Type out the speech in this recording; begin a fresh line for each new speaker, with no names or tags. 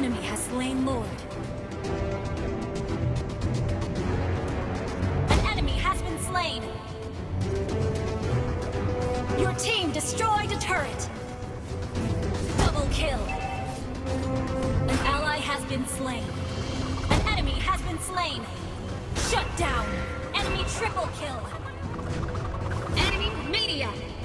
enemy has slain Lord. An enemy has been slain. Your team destroyed a turret. Double kill. An ally has been slain. An enemy has been slain. Shut down. Enemy triple kill. Enemy mania.